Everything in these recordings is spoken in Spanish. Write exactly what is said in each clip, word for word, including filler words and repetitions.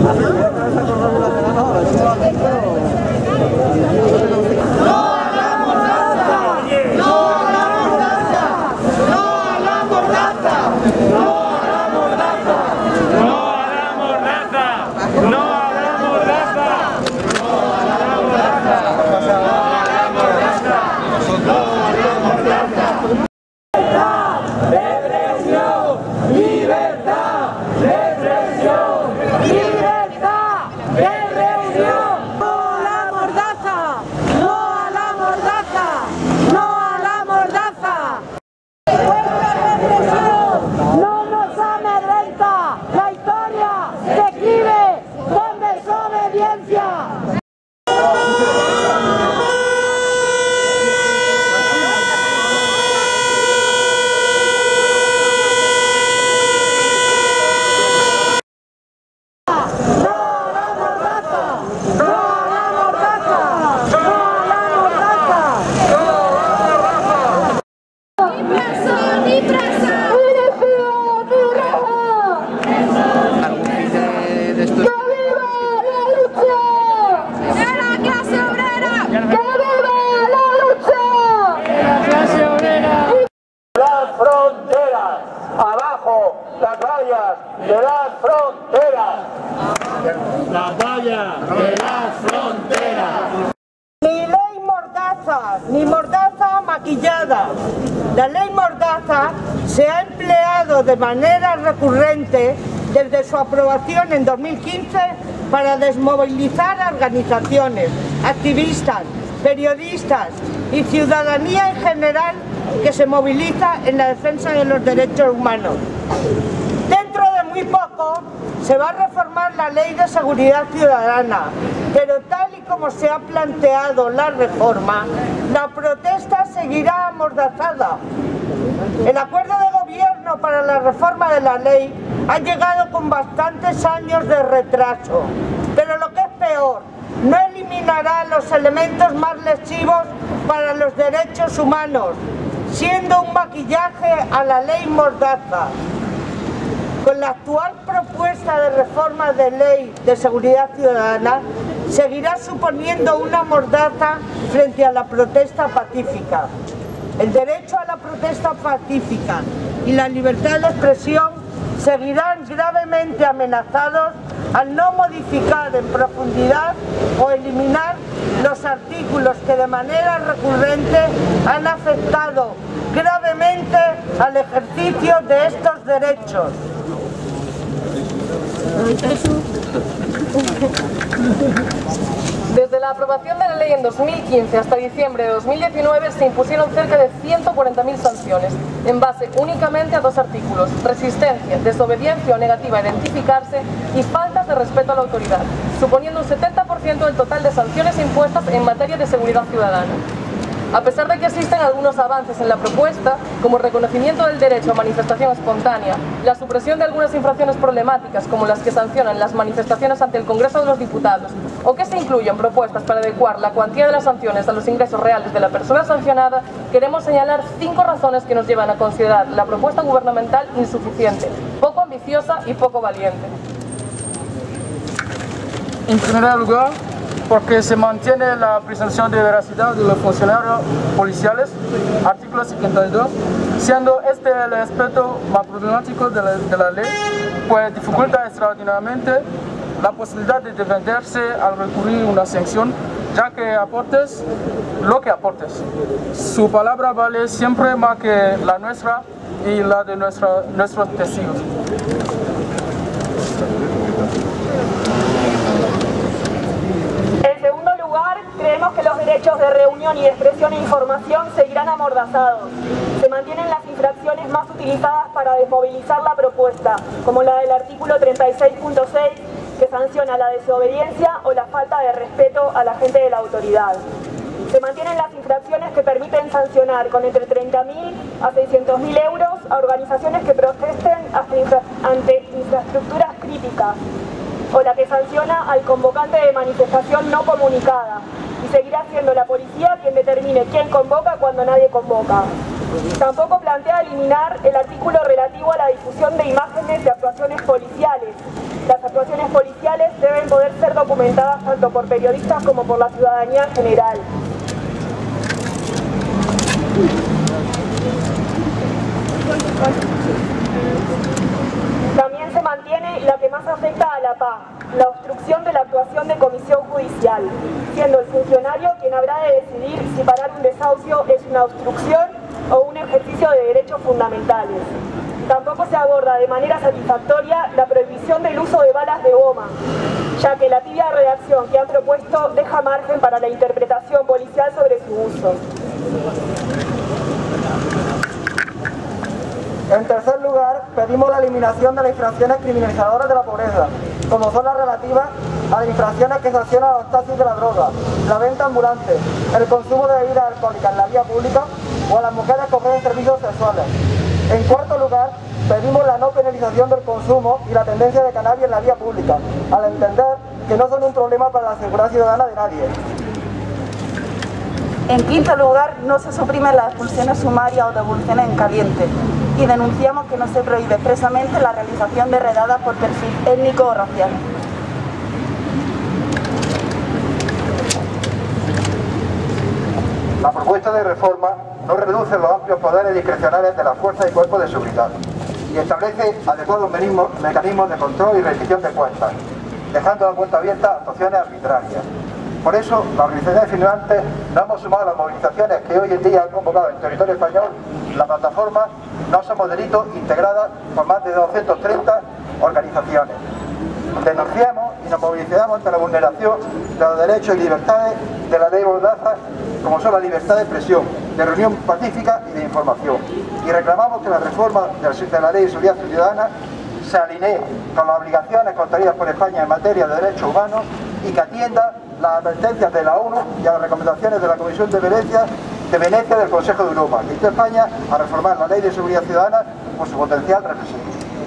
las vallas de las fronteras. Las vallas de las fronteras. Ni ley mordaza, ni mordaza maquillada. La ley mordaza se ha empleado de manera recurrente desde su aprobación en dos mil quince para desmovilizar a organizaciones, activistas, periodistas y ciudadanía en general que se moviliza en la defensa de los derechos humanos. Dentro de muy poco se va a reformar la Ley de Seguridad Ciudadana, pero tal y como se ha planteado la reforma, la protesta seguirá amordazada. El acuerdo de gobierno para la reforma de la ley ha llegado con bastantes años de retraso, pero lo que es peor, no eliminará los elementos más lesivos para los derechos humanos, siendo un maquillaje a la ley mordaza. Con la actual propuesta de reforma de ley de seguridad ciudadana, seguirá suponiendo una mordaza frente a la protesta pacífica. El derecho a la protesta pacífica y la libertad de expresión seguirán gravemente amenazados al no modificar en profundidad o eliminar los artículos que de manera recurrente han afectado gravemente al ejercicio de estos derechos. Desde la aprobación de la ley en dos mil quince hasta diciembre de dos mil diecinueve se impusieron cerca de ciento cuarenta mil sanciones, en base únicamente a dos artículos: resistencia, desobediencia o negativa a identificarse y faltas de respeto a la autoridad, suponiendo un setenta por ciento del total de sanciones impuestas en materia de seguridad ciudadana. A pesar de que existen algunos avances en la propuesta, como el reconocimiento del derecho a manifestación espontánea, la supresión de algunas infracciones problemáticas como las que sancionan las manifestaciones ante el Congreso de los Diputados, o que se incluyen propuestas para adecuar la cuantía de las sanciones a los ingresos reales de la persona sancionada, queremos señalar cinco razones que nos llevan a considerar la propuesta gubernamental insuficiente, poco ambiciosa y poco valiente. En primer lugar, porque se mantiene la presunción de veracidad de los funcionarios policiales, artículo cincuenta y dos, siendo este el aspecto más problemático de la, de la ley, pues dificulta extraordinariamente la posibilidad de defenderse al recurrir a una sanción, ya que aportes lo que aportes. Su palabra vale siempre más que la nuestra y la de nuestra, nuestros testigos. Creemos que los derechos de reunión y de expresión e información seguirán amordazados. Se mantienen las infracciones más utilizadas para desmovilizar la propuesta, como la del artículo treinta y seis punto seis, que sanciona la desobediencia o la falta de respeto a la gente de la autoridad. Se mantienen las infracciones que permiten sancionar con entre treinta mil a seiscientos mil euros a organizaciones que protesten ante infraestructuras críticas, o la que sanciona al convocante de manifestación no comunicada, y seguirá siendo la policía quien determine quién convoca cuando nadie convoca. Tampoco plantea eliminar el artículo relativo a la difusión de imágenes de actuaciones policiales. Las actuaciones policiales deben poder ser documentadas tanto por periodistas como por la ciudadanía en general. También se mantiene la que más afecta a la paz, la obstrucción de la actuación de comisión judicial, siendo el funcionario quien habrá de decidir si parar un desahucio es una obstrucción o un ejercicio de derechos fundamentales. Tampoco se aborda de manera satisfactoria la prohibición del uso de balas de goma, ya que la tibia redacción que han propuesto deja margen para la interpretación policial sobre su uso. En tercer lugar, pedimos la eliminación de las infracciones criminalizadoras de la pobreza, como son las relativas a las infracciones que sancionan a los taxis de la droga, la venta ambulante, el consumo de bebidas alcohólicas en la vía pública o a las mujeres que ofrecen servicios sexuales. En cuarto lugar, pedimos la no penalización del consumo y la tendencia de cannabis en la vía pública, al entender que no son un problema para la seguridad ciudadana de nadie. En quinto lugar, no se suprimen las expulsiones sumarias o devoluciones en caliente y denunciamos que no se prohíbe expresamente la realización de redadas por perfil étnico o racial. La propuesta de reforma no reduce los amplios poderes discrecionales de las fuerzas y cuerpos de seguridad y establece adecuados mecanismos de control y rendición de cuentas, dejando la puerta abierta a actuaciones arbitrarias. Por eso, las organizaciones firmantes nos hemos sumado a las movilizaciones que hoy en día han convocado en territorio español la plataforma No Somos Delitos, integrada por más de doscientas treinta organizaciones. Denunciamos y nos movilizamos ante la vulneración de los derechos y libertades de la ley Mordaza, como son la libertad de expresión, de reunión pacífica y de información. Y reclamamos que la reforma de la Ley de Seguridad Ciudadana se alinee con las obligaciones contenidas por España en materia de derechos humanos y que atienda las advertencias de la ONU y a las recomendaciones de la Comisión de Venecia, de Venecia del Consejo de Europa, que insta a España a reformar la Ley de Seguridad Ciudadana por su potencial represivo.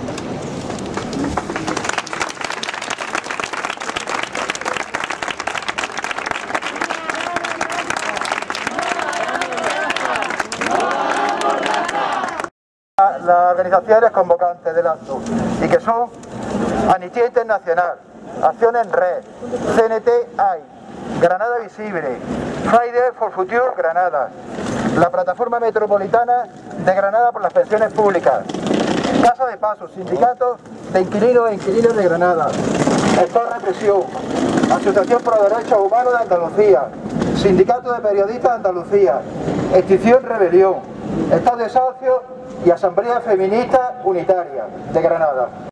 Las organizaciones convocantes del acto y que son Amnistía Internacional, Acción en Red, C N T A I, Granada Visible, Friday for Future Granada, la Plataforma Metropolitana de Granada por las Pensiones Públicas, Casa de Paso, Sindicato de Inquilinos e Inquilinas de Granada, Stop Represión, Asociación por los Derechos Humanos de Andalucía, Sindicato de Periodistas de Andalucía, Extinción Rebelión, Estado de Desahucio y Asamblea Feminista Unitaria de Granada.